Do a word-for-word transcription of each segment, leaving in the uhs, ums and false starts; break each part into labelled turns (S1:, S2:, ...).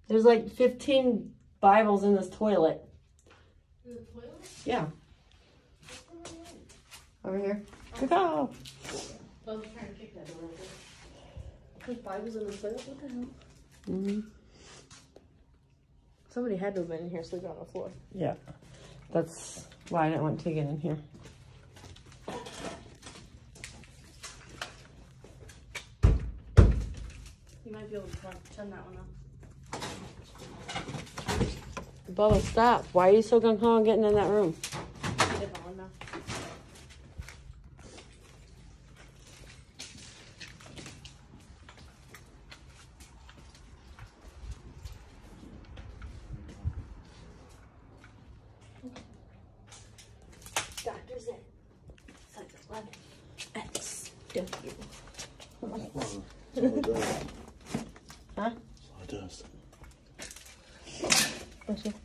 S1: There's like fifteen Bibles in this toilet.
S2: In the toilet?
S1: Yeah. Over here. Go.
S2: I was trying to kick that door open. There's Bibles in the toilet? What the hell?
S1: Mm-hmm.
S2: Somebody had to have been in here sleeping on the floor.
S1: Yeah. That's why I didn't want to get in here.
S2: You might be able to turn that one on.
S1: Bubba, stop. Why are you so gung ho on getting in that room?
S2: Different one now. Doctor Zen. Size eleven. X. W.
S1: Huh?
S3: Sawdust.
S1: What's it?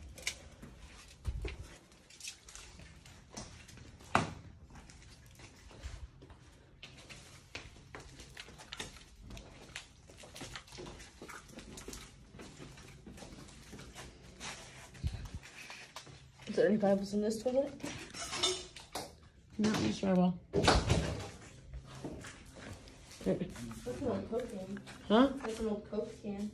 S2: Is there any Bibles in this toilet?
S1: No, I'm sure I will.
S2: That's an old Coke can.
S1: Huh?
S2: That's an old Coke can.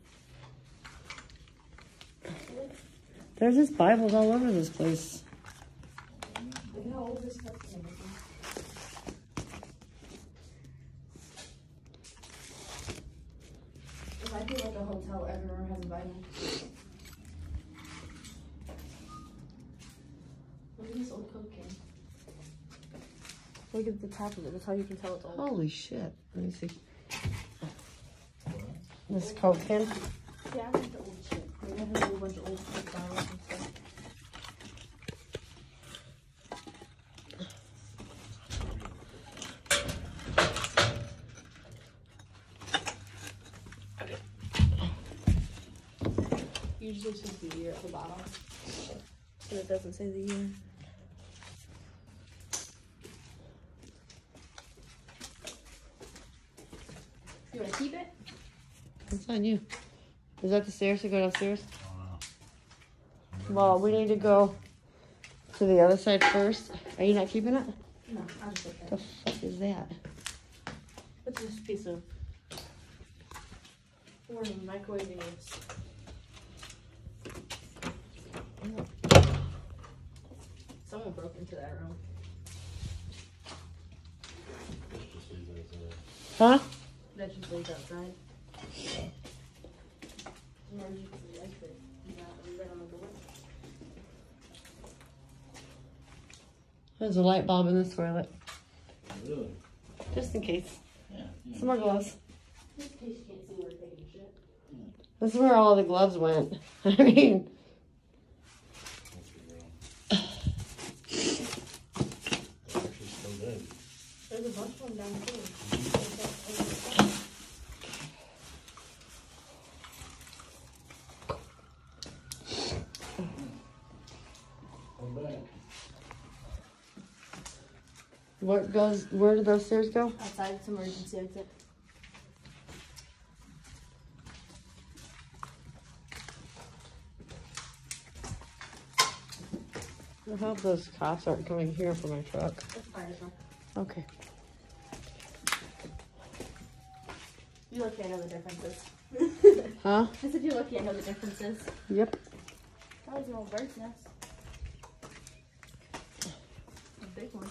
S1: There's just Bibles all over this place.
S2: Look how old this Coke can is. If I feel like a hotel, every room has a Bible. Look at this old Coke can. Look at the top of it. That's how you can tell it's old.
S1: Holy shit. Let me see. This Coke can.
S2: Yeah, I like the old shit. They have a whole bunch of old Coke bottles and stuff. Usually says the year at the bottom, but it doesn't say the year. You want to keep it?
S1: It's on you. Is that the stairs to go downstairs? Well, we need to go to the other side first. Are you not keeping it?
S2: No, I'll just put
S1: The
S2: that.
S1: fuck is that?
S2: It's just a piece of warning, microwave units. Someone broke into that room.
S1: Huh?
S2: That just lays outside. Emergency exit. Not right on the door.
S1: There's a light bulb in this toilet.
S3: Really?
S1: Just in case.
S3: Yeah. yeah.
S1: Some more gloves.
S2: Just in case you can't see where we're taking shit.
S1: This is where all the gloves went. I mean,
S3: Actually still good.
S2: There's a bunch of them down too.
S3: I'm back.
S1: what goes? Where do those stairs go?
S2: Outside, it's emergency exit.
S1: I hope those cops aren't coming here for my truck.
S2: That's fire truck.
S1: Okay.
S2: You're lucky I know the differences.
S1: Huh?
S2: I said you're lucky I know the differences.
S1: Yep.
S2: That was an old bird's nest. A big one.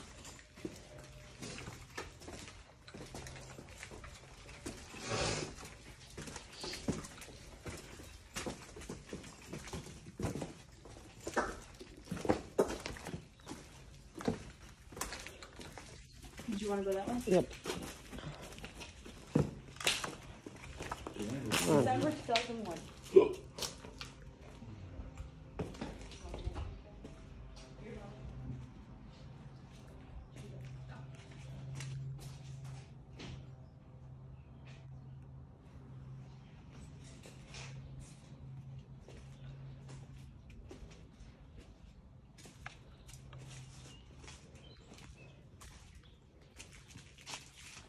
S2: Did you want to go that way?
S1: Yep.
S2: December two thousand one.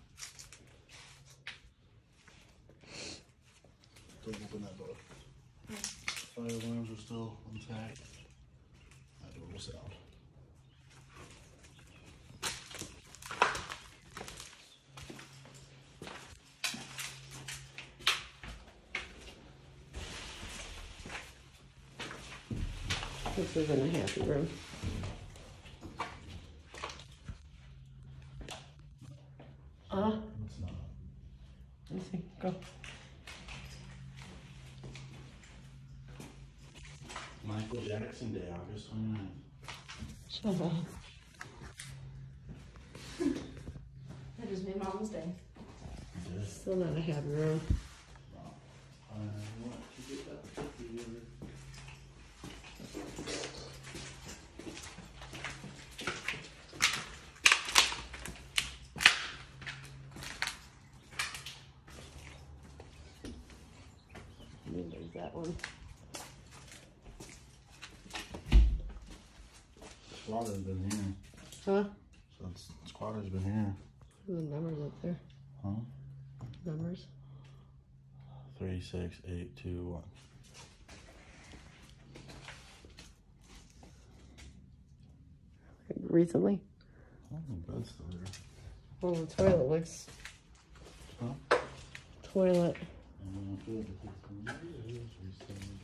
S3: Don't open that door. fire alarms are still intact. That door will sound.
S1: This isn't a happy room. Uh,
S3: It's not.
S1: let's see, go.
S3: Michael Jackson Day, August twenty-ninth.
S1: Shut up.
S2: That just made Mama's day.
S3: Just,
S1: Still not a happy room.
S3: I want to get that picture together.
S1: There's that one.
S3: Squatter's been here.
S1: Huh?
S3: So it's, squatter's been here.
S1: The numbers up there.
S3: Huh?
S1: Numbers.
S3: Three, six, eight, two, one.
S1: Recently.
S3: Oh, the bed's still there.
S1: Well, the toilet looks.
S3: Huh?
S1: Toilet.
S3: Uh, good, but this one is restored.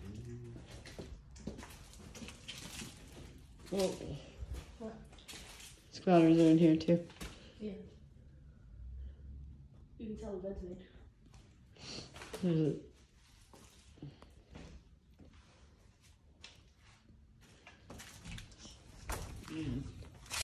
S1: Well,
S2: What?
S1: squatters are in here too.
S2: Yeah. You can tell the bed's made.
S1: There's a,
S3: Yeah.